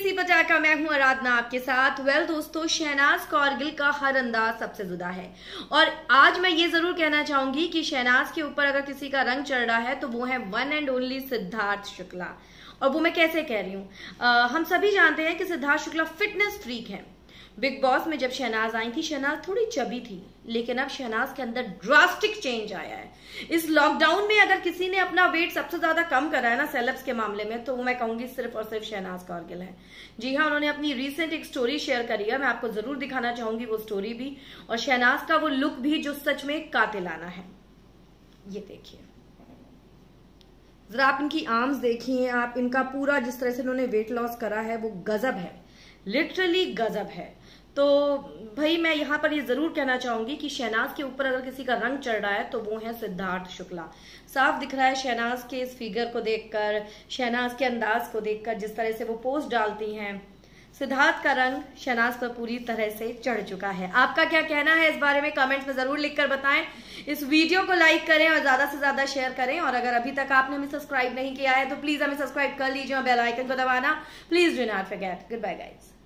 सी पटाखा, मैं हूं आराधना आपके साथ। दोस्तों, शहनाज कौरगिल का हर अंदाज सबसे जुदा है और आज मैं ये जरूर कहना चाहूंगी कि शहनाज के ऊपर अगर किसी का रंग चढ़ रहा है तो वो है one and only Siddharth Shukla. और वो मैं कैसे कह रही हूँ, हम सभी जानते हैं कि सिद्धार्थ शुक्ला फिटनेस फ्रीक है। बिग बॉस में जब शहनाज आई थी, शहनाज थोड़ी चबी थी, लेकिन अब शहनाज के अंदर ड्रास्टिक चेंज आया है। इस लॉकडाउन में अगर किसी ने अपना वेट सबसे ज्यादा कम करा है ना सेलेब्स के मामले में, तो मैं कहूंगी सिर्फ और सिर्फ शहनाज कौरगिल है। जी हाँ, उन्होंने अपनी रिसेंट एक स्टोरी शेयर करी है, मैं आपको जरूर दिखाना चाहूंगी वो स्टोरी भी, और शहनाज का वो लुक भी जो सच में कातिलाना है। ये देखिए जरा, आप इनकी आर्म्स देखिए, आप इनका पूरा जिस तरह से उन्होंने वेट लॉस करा है वो गजब है, लिटरली गजब है। तो भाई मैं यहाँ पर ये जरूर कहना चाहूंगी कि शहनाज के ऊपर अगर किसी का रंग चढ़ रहा है तो वो है सिद्धार्थ शुक्ला। साफ दिख रहा है शहनाज के इस फिगर को देखकर, शहनाज के अंदाज को देखकर, जिस तरह से वो पोस्ट डालती हैं, सिद्धार्थ का रंग शहनाज पर पूरी तरह से चढ़ चुका है। आपका क्या कहना है इस बारे में कमेंट्स में जरूर लिखकर बताएं। इस वीडियो को लाइक करें और ज्यादा से ज्यादा शेयर करें, और अगर अभी तक आपने हमें सब्सक्राइब नहीं किया है तो प्लीज हमें सब्सक्राइब कर लीजिए और बेल आइकन को दबाना please do not forget. Good bye guys.